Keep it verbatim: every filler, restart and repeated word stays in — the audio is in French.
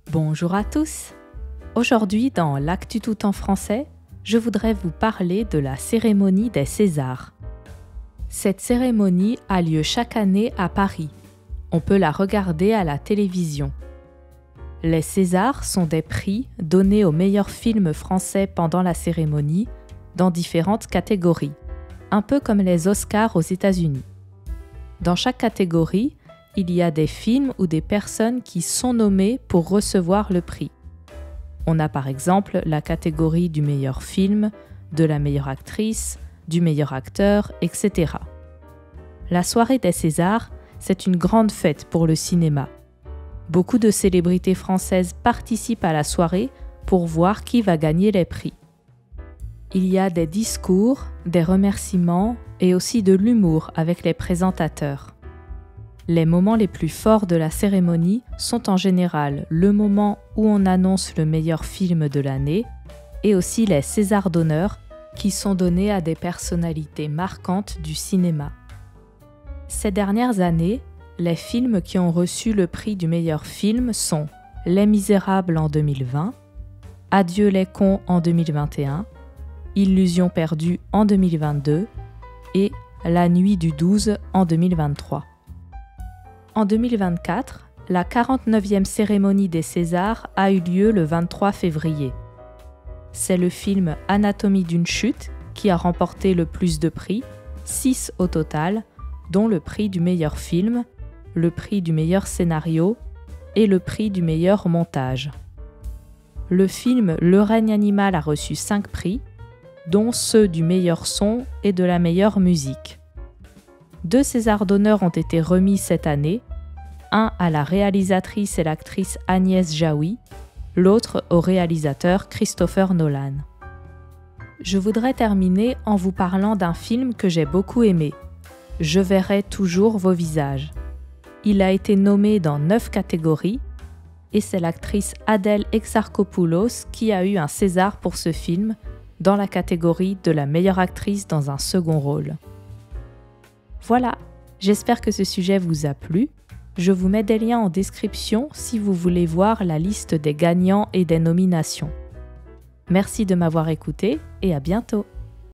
Bonjour à tous. Aujourd'hui, dans l'Actu Tout en français, je voudrais vous parler de la cérémonie des Césars. Cette cérémonie a lieu chaque année à Paris. On peut la regarder à la télévision. Les Césars sont des prix donnés aux meilleurs films français pendant la cérémonie, dans différentes catégories, un peu comme les Oscars aux États-Unis. Dans chaque catégorie, il y a des films ou des personnes qui sont nommées pour recevoir le prix. On a par exemple la catégorie du meilleur film, de la meilleure actrice, du meilleur acteur, et cetera. La soirée des Césars, c'est une grande fête pour le cinéma. Beaucoup de célébrités françaises participent à la soirée pour voir qui va gagner les prix. Il y a des discours, des remerciements et aussi de l'humour avec les présentateurs. Les moments les plus forts de la cérémonie sont en général le moment où on annonce le meilleur film de l'année et aussi les Césars d'honneur qui sont donnés à des personnalités marquantes du cinéma. Ces dernières années, les films qui ont reçu le prix du meilleur film sont Les Misérables en deux mille vingt, Adieu les cons en deux mille vingt et un, Illusion perdue en deux mille vingt-deux et La nuit du douze en deux mille vingt-trois. En deux mille vingt-quatre, la quarante-neuvième cérémonie des Césars a eu lieu le vingt-trois février. C'est le film Anatomie d'une chute qui a remporté le plus de prix, six au total, dont le prix du meilleur film, le prix du meilleur scénario et le prix du meilleur montage. Le film Le règne animal a reçu cinq prix, dont ceux du meilleur son et de la meilleure musique. Deux Césars d'honneur ont été remis cette année, un à la réalisatrice et l'actrice Agnès Jaoui, l'autre au réalisateur Christopher Nolan. Je voudrais terminer en vous parlant d'un film que j'ai beaucoup aimé, Je verrai toujours vos visages. Il a été nommé dans neuf catégories et c'est l'actrice Adèle Exarchopoulos qui a eu un César pour ce film dans la catégorie de la meilleure actrice dans un second rôle. Voilà, j'espère que ce sujet vous a plu. Je vous mets des liens en description si vous voulez voir la liste des gagnants et des nominations. Merci de m'avoir écouté et à bientôt.